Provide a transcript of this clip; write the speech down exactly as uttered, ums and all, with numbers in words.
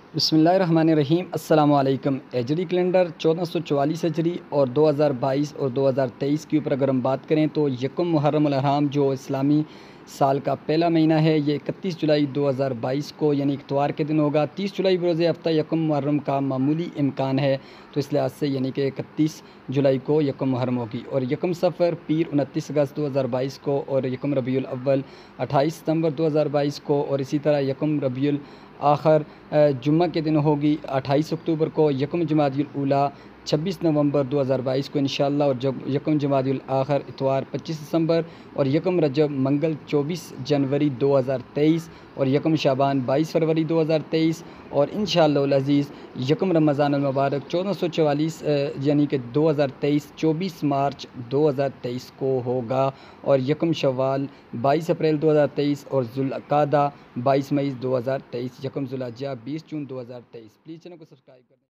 بسم اللہ الرحمن الرحیم۔ السلام علیکم۔ ہجری کیلنڈر چودہ سو چوالیس ہجری اور دو ہزار بائیس اور دو ہزار تیئیس کے اوپر اگر ہم بات کریں تو یکم محرم الحرام جو اسلامی سال کا پہلا مہینہ ہے یہ اکتیس جولائی دو ہزار بائیس کو یعنی اتوار کے دن ہوگا۔ تیس جولائی بروز ہفتہ یکم محرم کا معمولی امکان ہے، تو اس لحاظ سے یعنی کہ اکتیس جولائی کو یکم محرم ہوگی، اور یکم سفر پیر انتیس اگست دو ہزار بائیس کو، اور یکم ربیع الاول اٹھائیس ستمبر دو ہزار بائیس کو، اور اسی طرح یکم ربیع آخر جمعہ کے دن ہوگی اٹھائیس اکتوبر کو، یکم جمادی الاولیٰ چھبیس نومبر دو ہزار بائیس کو انشاءاللہ، اور جب یکم جمادی الاخر اتوار پچیس دسمبر، اور یکم رجب منگل چوبیس جنوری دو ہزار تیئیس، اور یکم شعبان بائیس فروری دو ہزار تیئیس، اور انشاءاللہ العزیز یکم رمضان المبارک چودہ سو چوالیس یعنی کہ دو ہزار تیئیس چوبیس مارچ دو ہزار تیئیس کو ہوگا، اور یکم شوال بائیس اپریل دو ہزار تیئیس، اور ذوالقعدہ بائیس مئی دو ہزار تیئیس، یکم ذوالحجہ بیس جون دو ہزار تیئیس۔ پلیز چینل کو سبسکرائب کریں۔